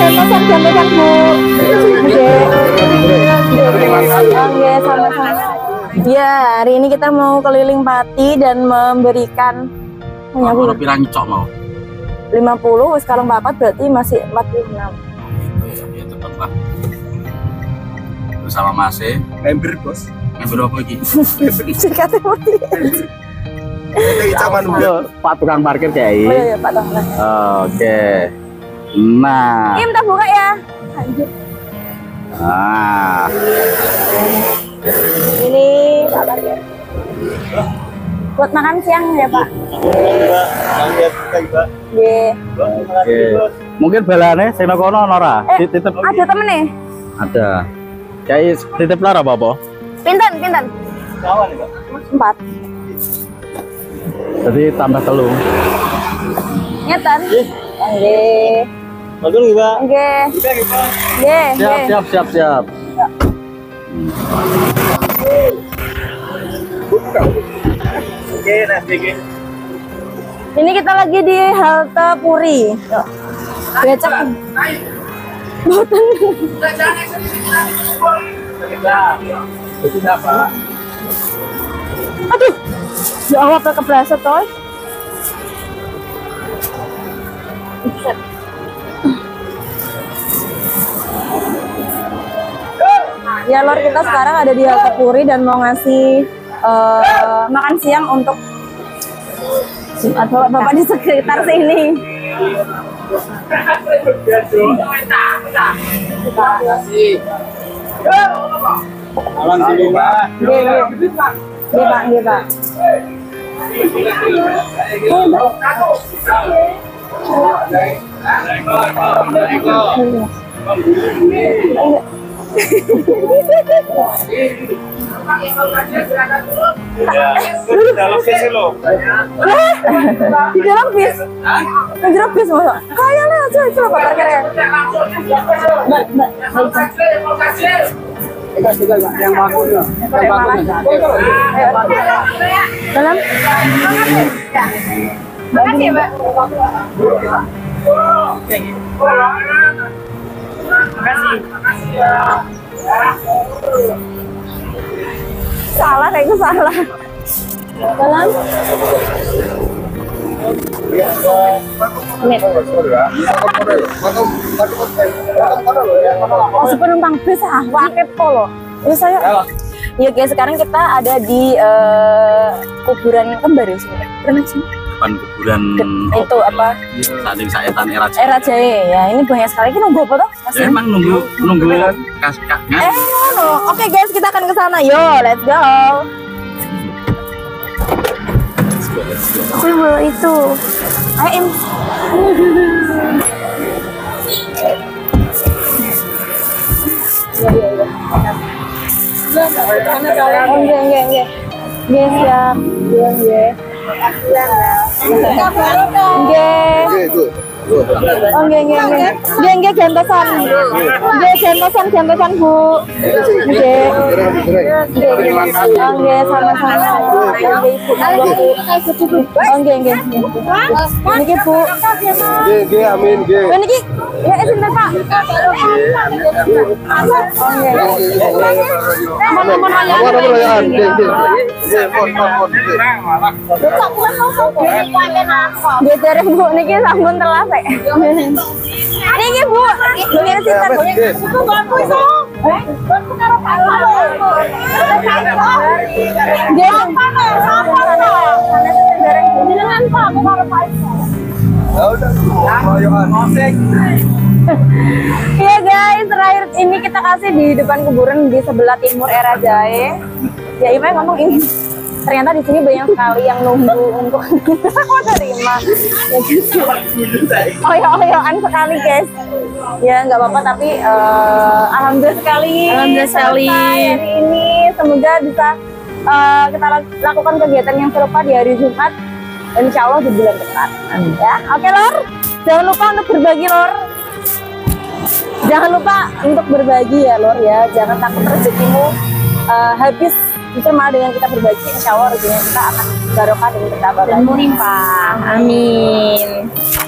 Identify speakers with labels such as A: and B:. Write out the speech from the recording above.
A: Jangan Bu. Oke, sama-sama. Ya, hari ini kita mau keliling Pati dan memberikan
B: Kalau pirang cok mau
A: 50, sekarang 4 berarti masih 46.
B: Ya tetap lah. Bersama Mas
C: Member bos.
B: Member apa lagi?
A: Sikatnya putih.
B: Pak tukang parkir kayak
A: Oh iya, Pak Tukang.
B: Oke. Nah.
A: Ini minta buka ya. Lanjut.
B: Ah.
A: Ini Pak Parkir. Buat makan siang ya Pak? Iya.
B: Oke. Mungkin balane sing nang kono ora? Titip.
A: Ada temen nih?
B: Ada. Kayak titip lara apa?
A: Pinten? 4.
B: Jadi tambah telu.
A: Nyeten? Nggih.
C: Betul nggih, Pak?
A: Nggih. Nggih.
B: Siap.
C: Oke, nanti.
A: Ini kita lagi di halte Puri. Becak. Boten. Aduh. Ya Allah, kepleset toy. Ya Lor, kita sekarang ada di halte Puri dan mau ngasih makan siang untuk bapak di sekitar sini.
C: Alang dulu, Pak.
A: Nggih, Pak.
C: Dalam sesi lo.
A: Di dalam bis. Di dalam bis masa. Kayaknya coba Pak Parkirnya.
C: Yang bagus.
A: Dalam. Makasih, Mbak. Salah, kayaknya salah. Dalam. Masih penumpang bis wakil polo. Ini saya. Ya guys, sekarang kita ada di kuburan kembar ya sini.
B: Depan kuburan
A: itu apa?
B: Saking saetan era
A: Jaya ya. Ini banyak sekali. Kita nunggu apa tuh?
B: Ya emang nunggu
A: Oke guys, kita akan ke sana. Yo, let's go. Itu. Ayo. Enggak. Siap. Enggak gantosan. Gantosan Bu. Enggak sama-sama. Enggak. Niki Bu.
C: Nggih, amin, nggih.
A: Niki ya sebentar Pak. Geser Bu, niki sampun telas ya. Niki Bu, niki sinten Bu. Iya guys, terakhir ini kita kasih di depan kuburan di sebelah timur era Jaya. Ya Ima ngomong ini. Ternyata di sini banyak sekali yang nunggu untuk menerima. Ya gitu. Oyo-oyoan sekali guys. Ya nggak apa-apa tapi alhamdulillah sekali. Hari ini semoga bisa kita lakukan kegiatan yang serupa di hari Jumat. Insya Allah di bulan depan. Ya, oke Lor. Jangan lupa untuk berbagi Lor. Jangan lupa untuk berbagi ya Lor ya. Jangan takut rezekimu habis. Justru malah dengan kita berbagi, insya Allah rezekinya kita akan barokah dan bertambah. Dan melimpah. Amin.